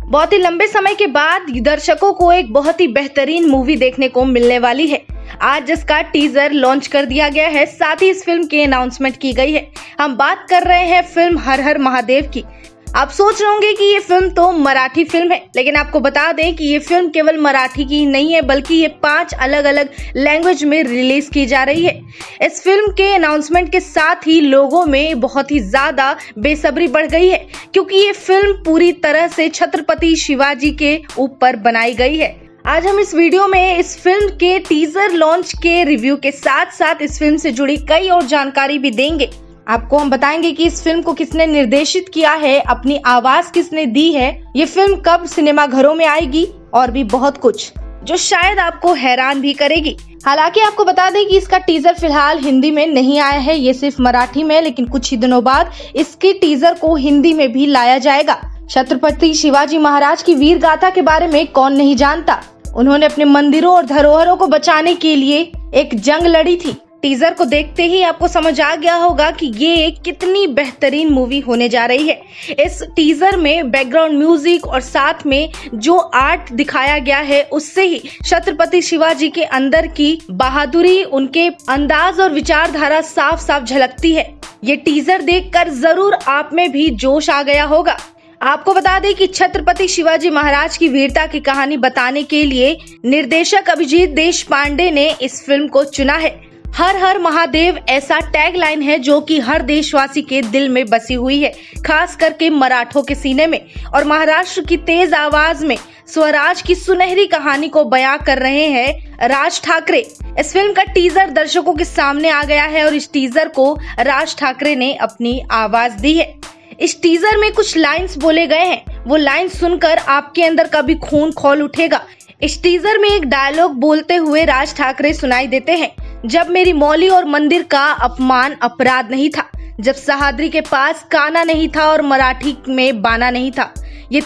बहुत ही लंबे समय के बाद दर्शकों को एक बहुत ही बेहतरीन मूवी देखने को मिलने वाली है। आज इसका टीजर लॉन्च कर दिया गया है, साथ ही इस फिल्म की अनाउंसमेंट की गई है। हम बात कर रहे हैं फिल्म हर हर महादेव की। आप सोच रहे होंगे कि ये फिल्म तो मराठी फिल्म है, लेकिन आपको बता दें कि ये फिल्म केवल मराठी की नहीं है, बल्कि ये 5 अलग अलग लैंग्वेज में रिलीज की जा रही है। इस फिल्म के अनाउंसमेंट के साथ ही लोगों में बहुत ही ज्यादा बेसब्री बढ़ गई है, क्योंकि ये फिल्म पूरी तरह से छत्रपति शिवाजी के ऊपर बनाई गई है। आज हम इस वीडियो में इस फिल्म के टीजर लॉन्च के रिव्यू के साथ साथ इस फिल्म से जुड़ी कई और जानकारी भी देंगे। आपको हम बताएंगे कि इस फिल्म को किसने निर्देशित किया है, अपनी आवाज किसने दी है, ये फिल्म कब सिनेमा घरों में आएगी और भी बहुत कुछ जो शायद आपको हैरान भी करेगी। हालांकि आपको बता दें कि इसका टीजर फिलहाल हिंदी में नहीं आया है, ये सिर्फ मराठी में, लेकिन कुछ ही दिनों बाद इसके टीजर को हिंदी में भी लाया जाएगा। छत्रपति शिवाजी महाराज की वीर गाथा के बारे में कौन नहीं जानता। उन्होंने अपने मंदिरों और धरोहरों को बचाने के लिए एक जंग लड़ी थी। टीजर को देखते ही आपको समझ आ गया होगा कि ये कितनी बेहतरीन मूवी होने जा रही है। इस टीजर में बैकग्राउंड म्यूजिक और साथ में जो आर्ट दिखाया गया है, उससे ही छत्रपति शिवाजी के अंदर की बहादुरी, उनके अंदाज और विचारधारा साफ साफ झलकती है। ये टीजर देखकर जरूर आप में भी जोश आ गया होगा। आपको बता दें कि छत्रपति शिवाजी महाराज की वीरता की कहानी बताने के लिए निर्देशक अभिजीत देशपांडे ने इस फिल्म को चुना है। हर हर महादेव ऐसा टैगलाइन है जो कि हर देशवासी के दिल में बसी हुई है, खास करके मराठों के सीने में। और महाराष्ट्र की तेज आवाज में स्वराज की सुनहरी कहानी को बयां कर रहे हैं राज ठाकरे। इस फिल्म का टीजर दर्शकों के सामने आ गया है और इस टीजर को राज ठाकरे ने अपनी आवाज दी है। इस टीजर में कुछ लाइंस बोले गए हैं, वो लाइंस सुनकर आपके अंदर का भी खून खौल उठेगा। इस टीजर में एक डायलॉग बोलते हुए राज ठाकरे सुनाई देते हैं, जब मेरी मौली और मंदिर का अपमान अपराध नहीं था, जब सहाद्री के पास काना नहीं था और मराठी में बाना नहीं था। ये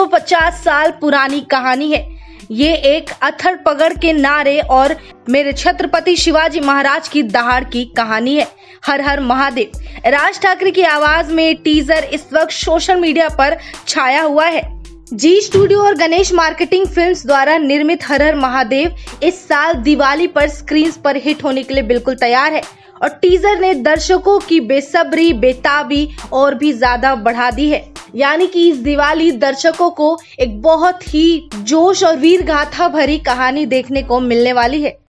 350 साल पुरानी कहानी है। ये एक अथड़ पगड़ के नारे और मेरे छत्रपति शिवाजी महाराज की दहाड़ की कहानी है। हर हर महादेव। राज ठाकरे की आवाज में टीजर इस वक्त सोशल मीडिया पर छाया हुआ है। जी स्टूडियो और गणेश मार्केटिंग फिल्म्स द्वारा निर्मित हर हर महादेव इस साल दिवाली पर स्क्रीन पर हिट होने के लिए बिल्कुल तैयार है और टीजर ने दर्शकों की बेसब्री, बेताबी और भी ज्यादा बढ़ा दी है। यानी कि इस दिवाली दर्शकों को एक बहुत ही जोश और वीर गाथा भरी कहानी देखने को मिलने वाली है।